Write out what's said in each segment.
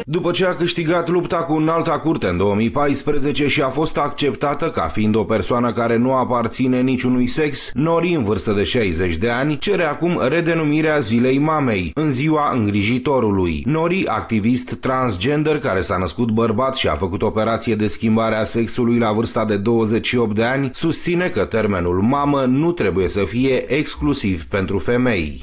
După ce a câștigat lupta cu Înalta Curte în 2014 și a fost acceptată ca fiind o persoană care nu aparține niciunui sex, Nori, în vârstă de 60 de ani, cere acum redenumirea Zilei Mamei, în ziua îngrijitorului. Nori, activist transgender care s-a născut bărbat și a făcut operație de schimbare a sexului la vârsta de 28 de ani, susține că termenul mamă nu trebuie să fie exclusiv pentru femei.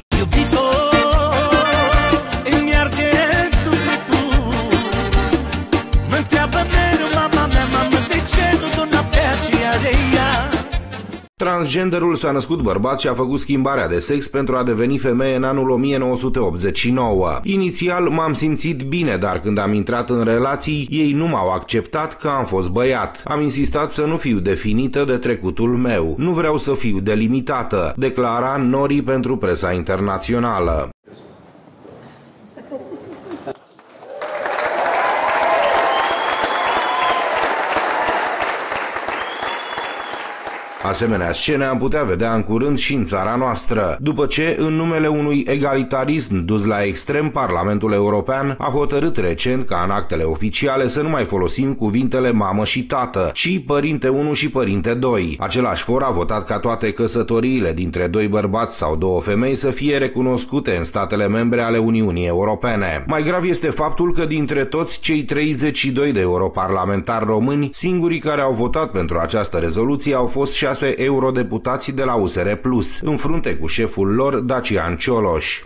Transgenderul s-a născut bărbat și a făcut schimbarea de sex pentru a deveni femeie în anul 1989. Inițial m-am simțit bine, dar când am intrat în relații, ei nu m-au acceptat că am fost băiat. Am insistat să nu fiu definită de trecutul meu. Nu vreau să fiu delimitată, declara Nori pentru presa internațională. Asemenea scene am putea vedea în curând și în țara noastră, după ce, în numele unui egalitarism dus la extrem, Parlamentul European a hotărât recent ca în actele oficiale să nu mai folosim cuvintele mamă și tată, ci părinte 1 și părinte 2. Același for a votat ca toate căsătoriile dintre doi bărbați sau două femei să fie recunoscute în statele membre ale Uniunii Europene. Mai grav este faptul că dintre toți cei 32 de europarlamentari români, singurii care au votat pentru această rezoluție au fost 6 eurodeputații de la USR Plus, în frunte cu șeful lor, Dacian Cioloș.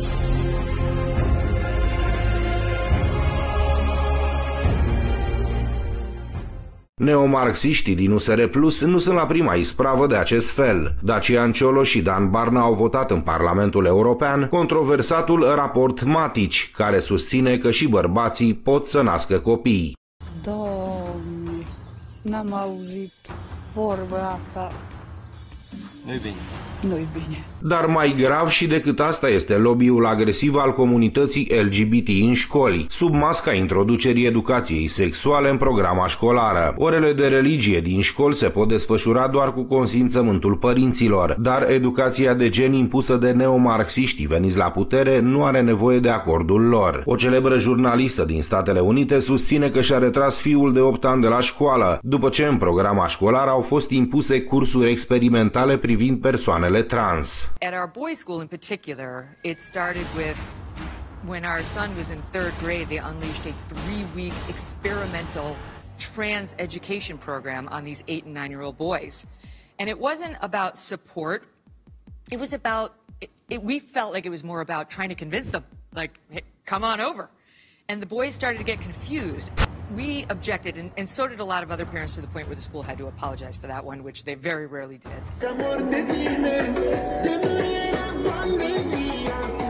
Neomarxiștii din USR Plus nu sunt la prima ispravă de acest fel. Dacian Cioloș și Dan Barna au votat în Parlamentul European controversatul raport Matici, care susține că și bărbații pot să nască copii. Doamne, n-am auzit vorba asta. Nu-i bine. Nu-i bine. Dar mai grav și decât asta este lobby-ul agresiv al comunității LGBT în școli, sub masca introducerii educației sexuale în programa școlară. Orele de religie din școli se pot desfășura doar cu consimțământul părinților, dar educația de gen impusă de neomarxiștii veniți la putere nu are nevoie de acordul lor. O celebră jurnalistă din Statele Unite susține că și-a retras fiul de 8 ani de la școală, după ce în programa școlară au fost impuse cursuri experimentale privind persoanele trans. At our boys' school in particular, it started with when our son was in 3rd grade, they unleashed a 3-week experimental trans education program on these 8 and 9-year-old boys. And it wasn't about support. It was about, we felt like it was more about trying to convince them, like, hey, come on over. And the boys started to get confused. We objected, and so did a lot of other parents, to the point where the school had to apologize for that one, which they very rarely did.